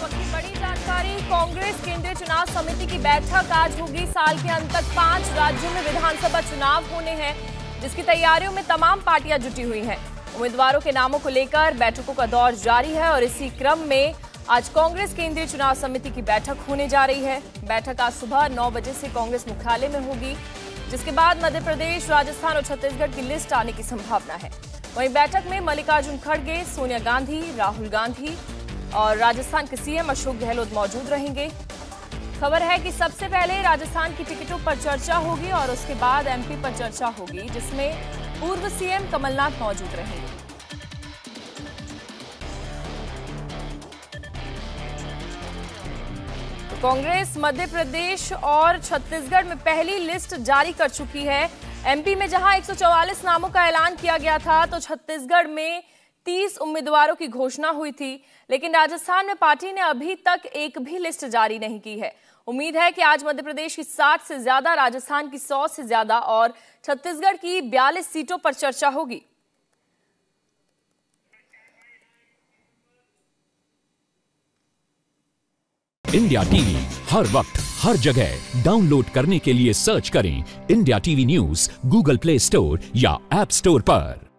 की बड़ी जानकारी, कांग्रेस केंद्रीय चुनाव समिति की बैठक आज होगी। साल के अंत तक 5 राज्यों में विधानसभा चुनाव होने हैं, जिसकी तैयारियों में तमाम पार्टियां जुटी हुई हैं। उम्मीदवारों के नामों को लेकर बैठकों का दौर जारी है और इसी क्रम में आज कांग्रेस केंद्रीय चुनाव समिति की बैठक होने जा रही है। बैठक आज सुबह 9 बजे से कांग्रेस मुख्यालय में होगी, जिसके बाद मध्य प्रदेश, राजस्थान और छत्तीसगढ़ की लिस्ट आने की संभावना है। वहीं बैठक में मल्लिकार्जुन खड़गे, सोनिया गांधी, राहुल गांधी और राजस्थान के सीएम अशोक गहलोत मौजूद रहेंगे। खबर है कि सबसे पहले राजस्थान की टिकटों पर चर्चा होगी और उसके बाद एमपी पर चर्चा होगी, जिसमें पूर्व सीएम कमलनाथ मौजूद रहेंगे। तो कांग्रेस मध्य प्रदेश और छत्तीसगढ़ में पहली लिस्ट जारी कर चुकी है। एमपी में जहां 144 नामों का ऐलान किया गया था, तो छत्तीसगढ़ में 30 उम्मीदवारों की घोषणा हुई थी, लेकिन राजस्थान में पार्टी ने अभी तक एक भी लिस्ट जारी नहीं की है। उम्मीद है कि आज मध्य प्रदेश की 60 से ज्यादा, राजस्थान की 100 से ज्यादा और छत्तीसगढ़ की 42 सीटों पर चर्चा होगी। इंडिया टीवी हर वक्त हर जगह डाउनलोड करने के लिए सर्च करें India TV news Google Play Store या ऐप स्टोर पर।